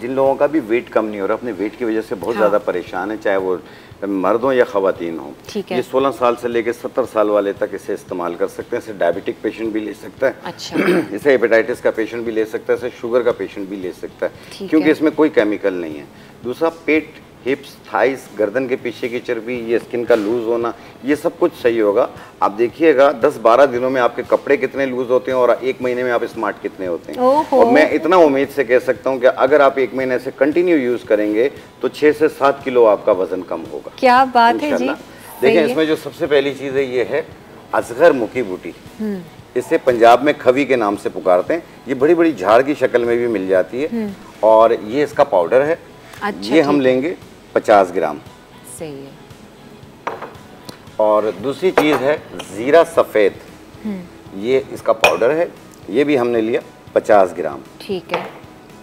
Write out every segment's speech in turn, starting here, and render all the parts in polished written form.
जिन लोगों का भी वेट कम नहीं हो रहा, अपने वेट की वजह से बहुत ज़्यादा परेशान है, चाहे वो मर्द हो या ख़वातीन हो, ये 16 साल से लेकर 70 साल वाले तक इसे इस्तेमाल कर सकते हैं। इसे डायबिटिक पेशेंट भी ले सकता है, अच्छा। इसे हेपेटाइटिस का पेशेंट भी ले सकता है, इसे शुगर का पेशेंट भी ले सकता है, क्योंकि इसमें कोई केमिकल नहीं है। दूसरा, पेट, हिप्स, थाइस, गर्दन के पीछे की चर्बी, ये स्किन का लूज होना, ये सब कुछ सही होगा। आप देखिएगा 10-12 दिनों में आपके कपड़े कितने लूज होते हैं और 1 महीने में आप स्मार्ट कितने होते हैं। और मैं इतना उम्मीद से कह सकता हूँ कि अगर आप 1 महीने से कंटिन्यू यूज करेंगे तो 6 से 7 किलो आपका वजन कम होगा। क्या बात है जी। देखिए, इसमें जो सबसे पहली चीज है ये है असगर मुखी बूटी। इसे पंजाब में खवी के नाम से पुकारते हैं। ये बड़ी बड़ी झाड़ की शक्ल में भी मिल जाती है और ये इसका पाउडर है। अच्छा, ये हम लेंगे 50 ग्राम। सही है। और दूसरी चीज है जीरा सफेद, ये इसका पाउडर है, ये भी हमने लिया 50 ग्राम। ठीक है।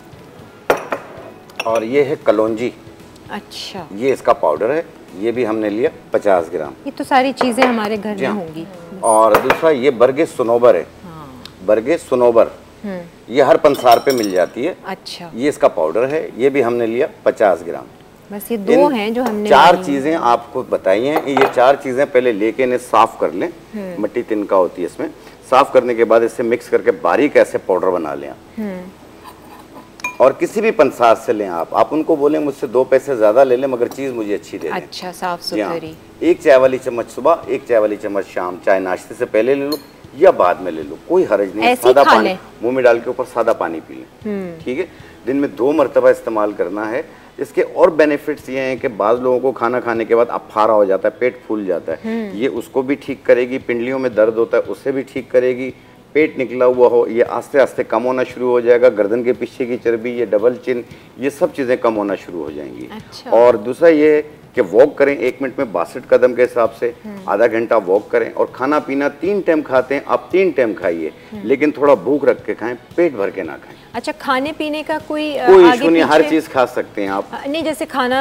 और ये है कलौंजी, अच्छा, ये इसका पाउडर है, ये भी हमने लिया 50 ग्राम। ये तो सारी चीजें हमारे घर में होंगी। और दूसरा ये बरगे सुनोबर है, बरगे सुनोबर, ये हर पंसार पे मिल जाती है। अच्छा, ये इसका पाउडर है, ये भी हमने लिया 50 ग्राम। बस ये दो हैं जो हमने, 4 चीजें आपको बताई हैं। ये 4 चीजें पहले लेके इन्हें साफ कर लें, मिट्टी तिनका होती है इसमें। साफ करने के बाद इसे मिक्स करके बारीक ऐसे पाउडर बना लें। और किसी भी पंसार से लें आप उनको बोलें मुझसे 2 पैसे ज्यादा ले लें मगर चीज मुझे अच्छी दे दें। अच्छा, साफ सुथरी। 1 चाय वाली चम्मच सुबह, 1 चाय वाली चम्मच शाम, चाहे नाश्ते से पहले ले लो या बाद में ले लो, कोई हर्ज नहीं। सादा पानी मुंह में डाल के ऊपर सादा पानी पी लें, ठीक है। दिन में 2 मरतबा इस्तेमाल करना है। इसके और बेनिफिट्स ये हैं कि बाज़ लोगों को खाना खाने के बाद अफारा हो जाता है, पेट फूल जाता है, ये उसको भी ठीक करेगी। पिंडलियों में दर्द होता है उसे भी ठीक करेगी। पेट निकला हुआ हो ये आस्ते आस्ते कम होना शुरू हो जाएगा। गर्दन के पीछे की चर्बी, ये डबल चिन, ये सब चीज़ें कम होना शुरू हो जाएंगी। अच्छा। और दूसरा ये है कि वॉक करें 1 मिनट में 62 कदम के हिसाब से, आधा घंटा वॉक करें। और खाना पीना 3 टाइम खाते हैं आप 3 टाइम खाइए, लेकिन थोड़ा भूख रख के खाएं, पेट भर के ना खाएं। अच्छा, खाने पीने का कोई इशू नहीं, हर चीज खा सकते हैं आप। नहीं, जैसे खाना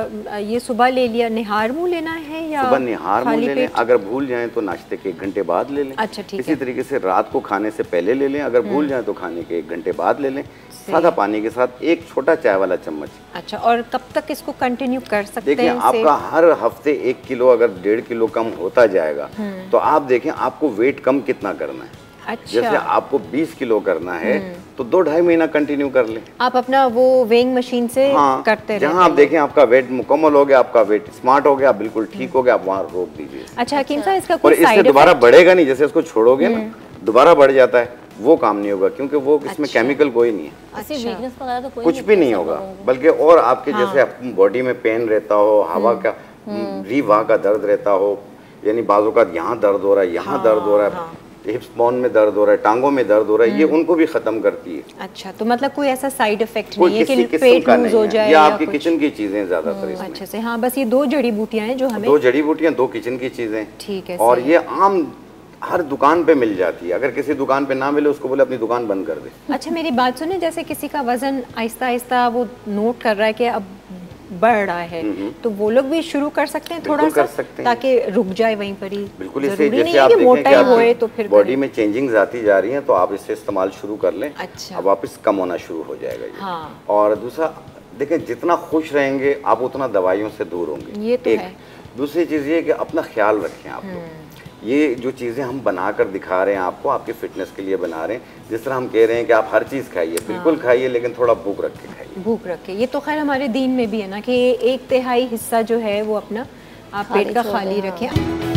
ये सुबह ले लिया, निहार मुंह लेना है या सुबह निहार मुंह ले लें, अगर भूल जाएं तो नाश्ते के 1 घंटे बाद ले लें। अच्छा, ठीक है। इसी तरीके से रात को खाने से पहले ले लें, अगर भूल जाएं तो खाने के 1 घंटे बाद ले लें, सादा पानी के साथ 1 छोटा चाय वाला चम्मच। अच्छा, और कब तक इसको कंटिन्यू कर सकते हैं? देखिए, आपका हर हफ्ते 1 किलो अगर 1.5 किलो कम होता जाएगा तो आप देखें आपको वेट कम कितना करना है। अच्छा। जैसे आपको 20 किलो करना है तो 2-2.5 महीना कंटिन्यू कर लें। आप अपना वो वेइंग मशीन से करते हैं, जहाँ आप देखें आपका वेट मुकम्मल हो गया, आपका वेट स्मार्ट हो गया, बिल्कुल ठीक हो गया, आप वहाँ रोक दीजिए। अच्छा हकीम साहब, इसका कोई साइड इफेक्ट? इससे दोबारा बढ़ेगा नहीं, जैसे इसको छोड़ोगे ना दोबारा बढ़ जाता है, वो काम नहीं होगा, क्योंकि वो इसमें केमिकल कोई नहीं है। अच्छा। तो कुछ भी नहीं होगा, बल्कि और आपके जैसे बॉडी में पेन रहता हो, हवा का रीवाह का दर्द रहता हो, यानी बाजू का यहाँ दर्द हो रहा है, यहाँ दर्द हो रहा है, हिप्स बोन में दर्द हो रहा है, टांगों में दर्द हो रहा है, ये उनको भी खत्म करती है। अच्छा, तो मतलब कोई ऐसा साइड इफेक्ट नहीं है कि पेट लूज हो जाए? ये आपकी किचन की चीजें ज्यादातर इसमें। अच्छे से, हाँ, बस ये 2 जड़ी बूटियां हैं जो हमें, 2 जड़ी बूटियां, 2 किचन की चीजें, ठीक है। और ये आम हर दुकान पे मिल जाती है, अगर किसी दुकान पे ना मिले उसको बोले अपनी दुकान बंद कर दे। अच्छा, मेरी बात सुने, जैसे किसी का वजन आहिस्ता आहिस्ता वो नोट कर रहा है कि अब बढ़ रहा है, तो वो लोग भी शुरू कर सकते हैं थोड़ा सा, ताकि रुक जाए वहीं पर ही? बिल्कुल, इससे जैसे आप देखें तो फिर बॉडी में चेंजिंग्स आती जा रही हैं तो आप इससे इस्तेमाल शुरू कर लें। अच्छा। अब वापस कम होना शुरू हो जाएगा। हाँ। और दूसरा देखें, जितना खुश रहेंगे आप उतना दवाइयों से दूर होंगे, ये तो है। दूसरी चीज़ ये कि अपना ख्याल रखें आप लोग। ये जो चीज़ें हम बनाकर दिखा रहे हैं आपको, आपकी फिटनेस के लिए बना रहे हैं। जिस तरह हम कह रहे हैं कि आप हर चीज़ खाइए, बिल्कुल खाइए, लेकिन थोड़ा भूख रख के खाइए। भूख रख के, ये तो खैर हमारे दीन में भी है ना कि 1/3 हिस्सा जो है वो अपना आप पेट का खाली रखें।